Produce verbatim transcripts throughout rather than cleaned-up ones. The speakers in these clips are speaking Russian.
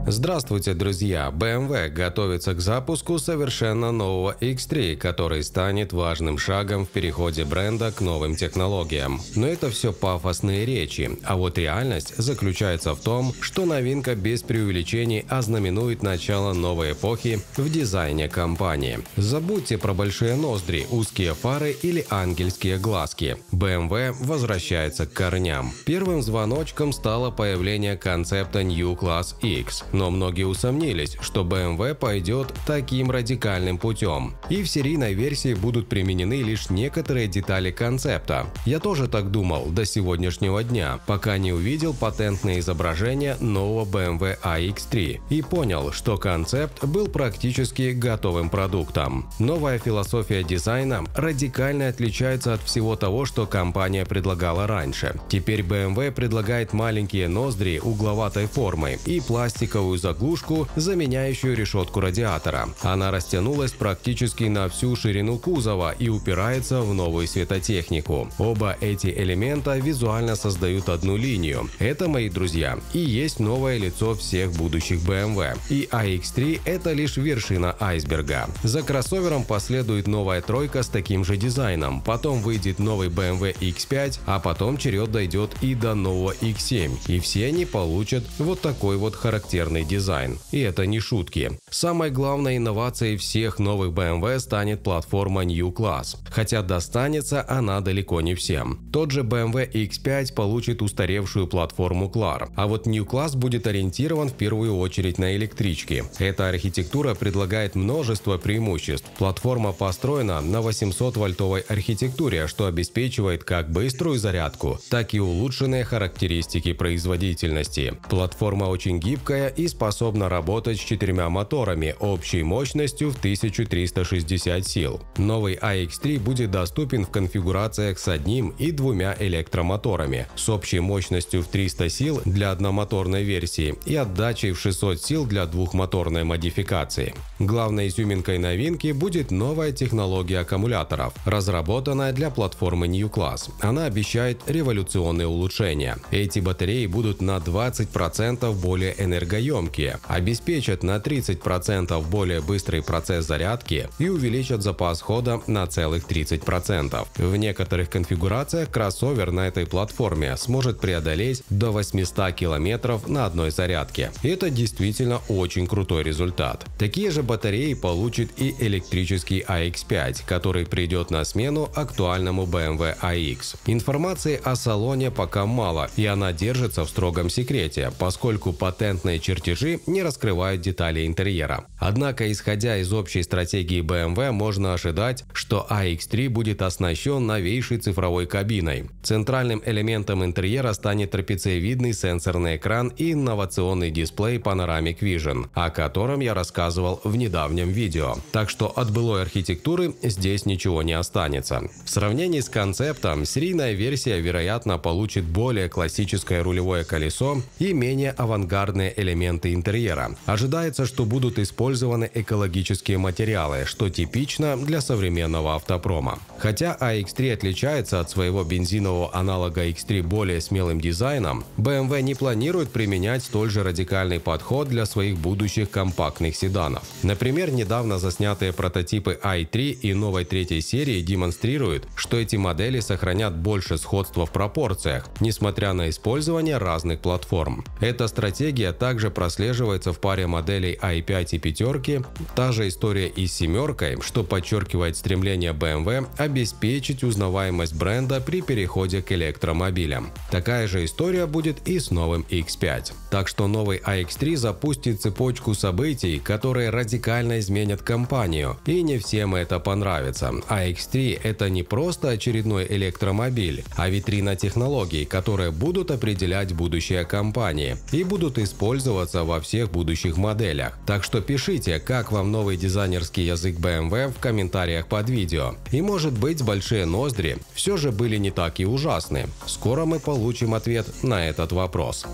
Здравствуйте, друзья! бэ эм вэ готовится к запуску совершенно нового икс три, который станет важным шагом в переходе бренда к новым технологиям. Но это все пафосные речи, а вот реальность заключается в том, что новинка без преувеличений ознаменует начало новой эпохи в дизайне компании. Забудьте про большие ноздри, узкие фары или ангельские глазки. бэ эм вэ возвращается к корням. Первым звоночком стало появление концепта New Class X. Но многие усомнились, что бэ эм вэ пойдет таким радикальным путем. И в серийной версии будут применены лишь некоторые детали концепта. Я тоже так думал до сегодняшнего дня, пока не увидел патентное изображение нового бэ эм вэ а икс три и понял, что концепт был практически готовым продуктом. Новая философия дизайна радикально отличается от всего того, что компания предлагала раньше. Теперь бэ эм вэ предлагает маленькие ноздри угловатой формы и пластиковую заглушку, заменяющую решетку радиатора. Она растянулась практически на всю ширину кузова и упирается в новую светотехнику. Оба эти элемента визуально создают одну линию. Это, мои друзья, и есть новое лицо всех будущих бэ эм вэ. И а икс три – это лишь вершина айсберга. За кроссовером последует новая тройка с таким же дизайном, потом выйдет новый бэ эм вэ икс пять, а потом черед дойдет и до нового икс семь. И все они получат вот такой вот характерный дизайн. И это не шутки. Самой главной инновацией всех новых бэ эм вэ станет платформа New Class, хотя достанется она далеко не всем. Тот же бэ эм вэ икс пять получит устаревшую платформу Clar, а вот New Class будет ориентирован в первую очередь на электрички. Эта архитектура предлагает множество преимуществ. Платформа построена на восьмисотвольтовой архитектуре, что обеспечивает как быструю зарядку, так и улучшенные характеристики производительности. Платформа очень гибкая и способна работать с четырьмя моторами общей мощностью в тысячу триста шестьдесят сил. Новый а икс три будет доступен в конфигурациях с одним и двумя электромоторами, с общей мощностью в триста сил для одномоторной версии и отдачей в шестьсот сил для двухмоторной модификации. Главной изюминкой новинки будет новая технология аккумуляторов, разработанная для платформы New Class. Она обещает революционные улучшения. Эти батареи будут на двадцать процентов более энергоемкие, обеспечат на тридцать процентов более быстрый процесс зарядки и увеличат запас хода на целых тридцать процентов. В некоторых конфигурациях кроссовер на этой платформе сможет преодолеть до восьмисот километров на одной зарядке. И это действительно очень крутой результат. Такие же батареи получит и электрический а икс пять, который придет на смену актуальному бэ эм вэ а икс. Информации о салоне пока мало, и она держится в строгом секрете, поскольку патентные чертежи не раскрывают детали интерьера. Однако, исходя из общей стратегии бэ эм вэ, можно ожидать, что а икс три будет оснащен новейшей цифровой кабиной. Центральным элементом интерьера станет трапециевидный сенсорный экран и инновационный дисплей Panoramic Vision, о котором я рассказывал в недавнем видео. Так что от былой архитектуры здесь ничего не останется. В сравнении с концептом, серийная версия, вероятно, получит более классическое рулевое колесо и менее авангардные элементы интерьера. Ожидается, что будут использованы экологические материалы, что типично для современного автопрома. Хотя а икс три отличается от своего бензинового аналога икс три более смелым дизайном, бэ эм вэ не планирует применять столь же радикальный подход для своих будущих компактных седанов. Например, недавно заснятые прототипы ай три и новой третьей серии демонстрируют, что эти модели сохранят больше сходства в пропорциях, несмотря на использование разных платформ. Эта стратегия также прослеживается в паре моделей ай пять и пятерки, та же история и с семеркой, что подчеркивает стремление бэ эм вэ обеспечить узнаваемость бренда при переходе к электромобилям. Такая же история будет и с новым икс пять. Так что новый а икс три запустит цепочку событий, которые радикально изменят компанию, и не всем это понравится. а икс три – это не просто очередной электромобиль, а витрина технологий, которые будут определять будущее компании и будут использоваться во всех будущих моделях. Так что пишите, как вам новый дизайнерский язык бэ эм вэ в комментариях под видео. И может быть, большие ноздри все же были не так и ужасны. Скоро мы получим ответ на этот вопрос.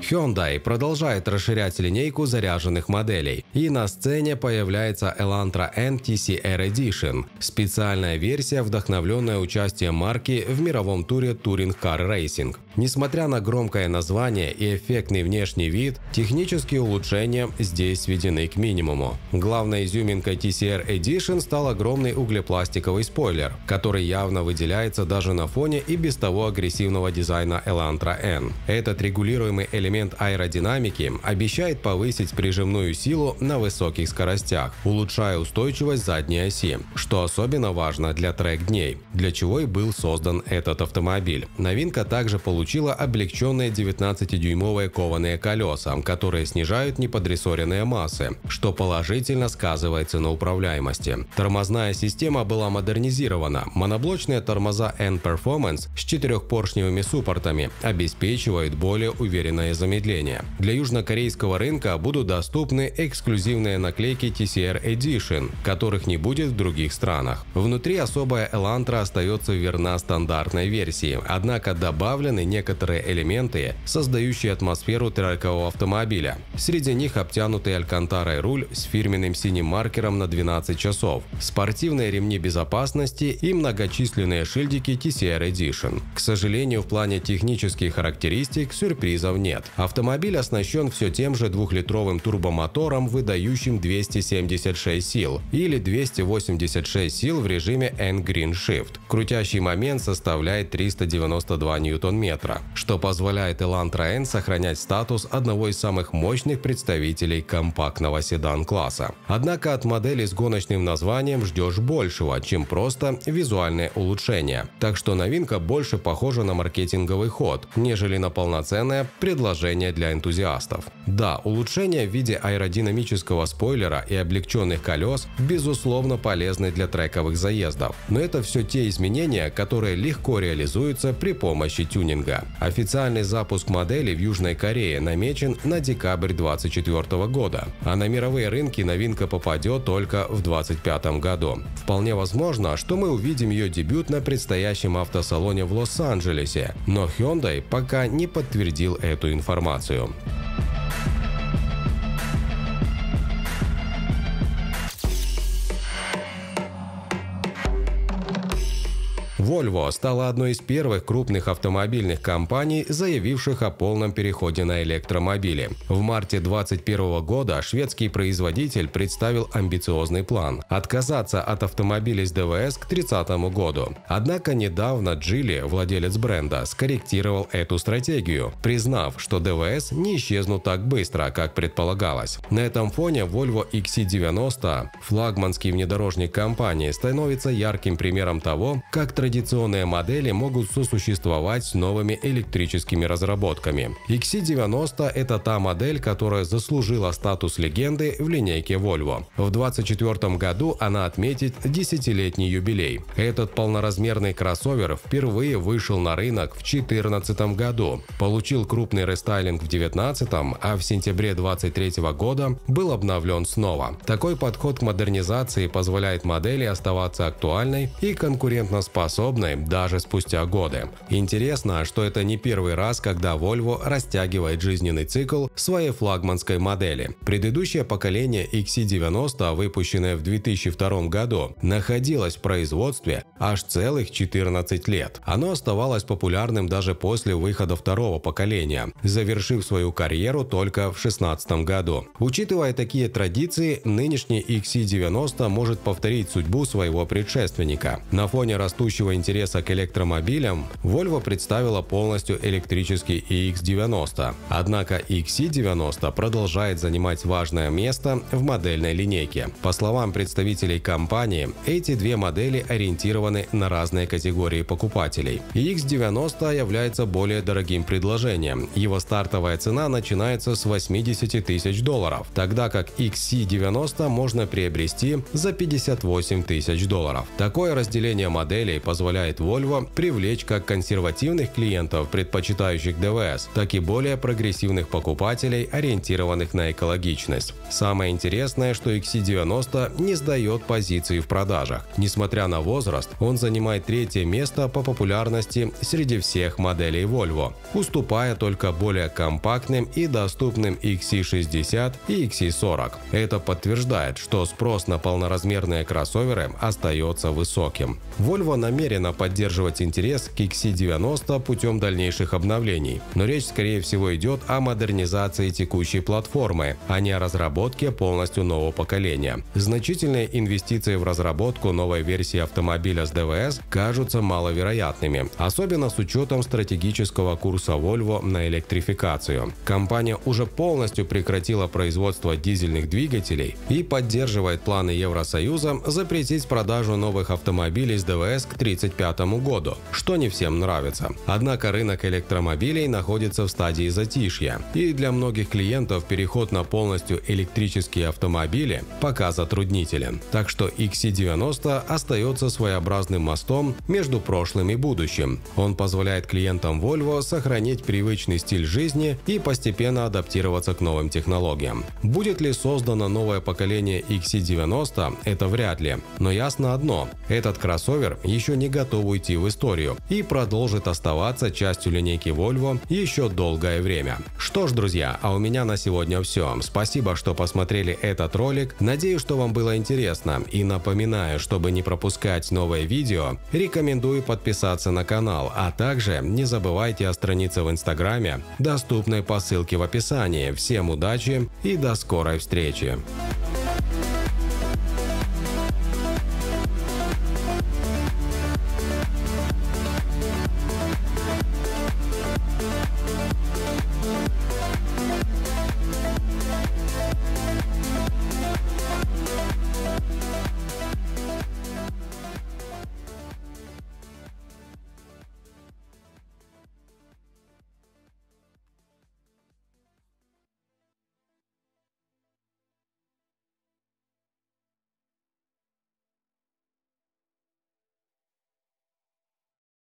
Hyundai продолжает расширять линейку заряженных моделей, и на сцене появляется Elantra N ти си ар Edition – специальная версия, вдохновленная участием марки в мировом туре Touring Car Racing. Несмотря на громкое название и эффектный внешний вид, технические улучшения здесь сведены к минимуму. Главной изюминкой ти си ар Edition стал огромный углепластиковый спойлер, который явно выделяется даже на фоне и без того агрессивного дизайна Elantra N. Этот регулируемый элемент аэродинамики обещает повысить прижимную силу на высоких скоростях, улучшая устойчивость задней оси, что особенно важно для трек-дней, для чего и был создан этот автомобиль. Новинка также получила облегченные девятнадцатидюймовые кованые колеса, которые снижают неподрессоренные массы, что положительно сказывается на управляемости. Тормозная система была модернизирована. Моноблочные тормоза N Performance с четырехпоршневыми суппортами обеспечивают более уверенное замедление. Для южнокорейского рынка будут доступны эксклюзивные наклейки ти си ар Edition, которых не будет в других странах. Внутри особая Elantra остается верна стандартной версии, однако добавлены некоторые элементы, создающие атмосферу трекового автомобиля. Среди них обтянутый алькантарой руль с фирменным синим маркером на двенадцать часов, спортивные ремни безопасности и многочисленные шильдики ти си ар Edition. К сожалению, в плане технических характеристик сюрпризов нет. Автомобиль оснащен все тем же двухлитровым турбомотором, выдающим двести семьдесят шесть сил, или двести восемьдесят шесть сил в режиме N-Green Shift. Крутящий момент составляет триста девяносто два ньютон-метра, что позволяет Elantra N сохранять статус одного из самых мощных представителей компактного седан-класса. Однако от модели с гоночным названием ждешь большего, чем просто визуальное улучшение. Так что новинка больше похожа на маркетинговый ход, нежели на полноценное предложение для энтузиастов. Да, улучшения в виде аэродинамического спойлера и облегченных колес безусловно полезны для трековых заездов, но это все те изменения, которые легко реализуются при помощи тюнинга. Официальный запуск модели в Южной Корее намечен на декабрь две тысячи двадцать четвёртого года, а на мировые рынки новинка попадет только в две тысячи двадцать пятом году. Вполне возможно, что мы увидим ее дебют на предстоящем автосалоне в Лос-Анджелесе, но Hyundai пока не подтвердил эту информацию. Volvo стала одной из первых крупных автомобильных компаний, заявивших о полном переходе на электромобили. В марте две тысячи двадцать первого года шведский производитель представил амбициозный план – отказаться от автомобилей с дэ вэ эс к тридцатому году. Однако недавно Geely, владелец бренда, скорректировал эту стратегию, признав, что дэ вэ эс не исчезнут так быстро, как предполагалось. На этом фоне Volvo икс си девяносто, флагманский внедорожник компании, становится ярким примером того, как традиционные Традиционные модели могут сосуществовать с новыми электрическими разработками. икс си девяносто – это та модель, которая заслужила статус легенды в линейке Volvo. В две тысячи двадцать четвёртом году она отметит десятилетний юбилей. Этот полноразмерный кроссовер впервые вышел на рынок в две тысячи четырнадцатом году, получил крупный рестайлинг в две тысячи девятнадцатом, а в сентябре две тысячи двадцать третьего года был обновлен снова. Такой подход к модернизации позволяет модели оставаться актуальной и конкурентоспособной даже спустя годы. Интересно, что это не первый раз, когда Volvo растягивает жизненный цикл своей флагманской модели. Предыдущее поколение икс си девяносто, выпущенное в две тысячи втором году, находилось в производстве аж целых четырнадцать лет. Оно оставалось популярным даже после выхода второго поколения, завершив свою карьеру только в две тысячи шестнадцатом году. Учитывая такие традиции, нынешний икс си девяносто может повторить судьбу своего предшественника. На фоне растущего интереса к электромобилям, Volvo представила полностью электрический и икс девяносто. Однако икс си девяносто продолжает занимать важное место в модельной линейке. По словам представителей компании, эти две модели ориентированы на разные категории покупателей. икс девяносто является более дорогим предложением. Его стартовая цена начинается с восьмидесяти тысяч долларов, тогда как икс си девяносто можно приобрести за пятьдесят восемь тысяч долларов. Такое разделение моделей позволяет позволяет Volvo привлечь как консервативных клиентов, предпочитающих ДВС, так и более прогрессивных покупателей, ориентированных на экологичность. Самое интересное, что икс си девяносто не сдает позиции в продажах. Несмотря на возраст, он занимает третье место по популярности среди всех моделей Volvo, уступая только более компактным и доступным икс си шестьдесят и икс си сорок. Это подтверждает, что спрос на полноразмерные кроссоверы остается высоким. Volvo намерена поддерживать интерес к икс си девяносто путем дальнейших обновлений, но речь, скорее всего, идет о модернизации текущей платформы, а не о разработке полностью нового поколения. Значительные инвестиции в разработку новой версии автомобиля с ДВС кажутся маловероятными, особенно с учетом стратегического курса Volvo на электрификацию. Компания уже полностью прекратила производство дизельных двигателей и поддерживает планы Евросоюза запретить продажу новых автомобилей с ДВС к тридцать пятому году, что не всем нравится. Однако рынок электромобилей находится в стадии затишья, и для многих клиентов переход на полностью электрические автомобили пока затруднителен. Так что икс си девяносто остается своеобразным мостом между прошлым и будущим. Он позволяет клиентам Volvo сохранить привычный стиль жизни и постепенно адаптироваться к новым технологиям. Будет ли создано новое поколение икс си девяносто, это вряд ли. Но ясно одно – этот кроссовер еще не готов уйти в историю и продолжит оставаться частью линейки Volvo еще долгое время. Что ж, друзья, а у меня на сегодня все. Спасибо, что посмотрели этот ролик. Надеюсь, что вам было интересно. И напоминаю, чтобы не пропускать новые видео, рекомендую подписаться на канал, а также не забывайте о странице в Инстаграме, доступной по ссылке в описании. Всем удачи и до скорой встречи!